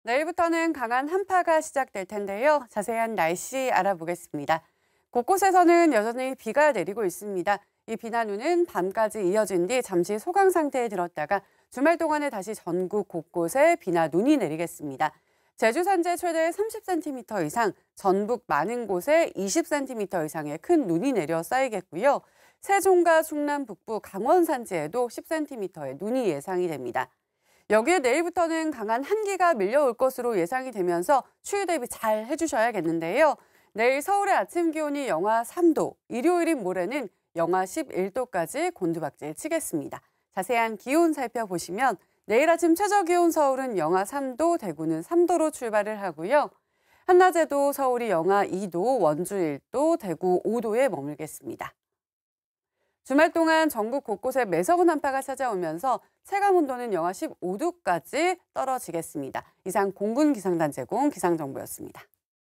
내일부터는 강한 한파가 시작될 텐데요. 자세한 날씨 알아보겠습니다. 곳곳에서는 여전히 비가 내리고 있습니다. 이 비나 눈은 밤까지 이어진 뒤 잠시 소강 상태에 들었다가 주말 동안에 다시 전국 곳곳에 비나 눈이 내리겠습니다. 제주 산지 최대 30cm 이상, 전북 많은 곳에 20cm 이상의 큰 눈이 내려 쌓이겠고요. 세종과 충남 북부, 강원 산지에도 10cm의 눈이 예상이 됩니다. 여기에 내일부터는 강한 한기가 밀려올 것으로 예상이 되면서 추위 대비 잘 해주셔야겠는데요. 내일 서울의 아침 기온이 영하 3도, 일요일인 모레는 영하 11도까지 곤두박질 치겠습니다. 자세한 기온 살펴보시면 내일 아침 최저 기온 서울은 영하 3도, 대구는 3도로 출발을 하고요. 한낮에도 서울이 영하 2도, 원주 1도, 대구 5도에 머물겠습니다. 주말 동안 전국 곳곳에 매서운 한파가 찾아오면서 체감온도는 영하 15도까지 떨어지겠습니다. 이상 공군기상단 제공 기상정보였습니다.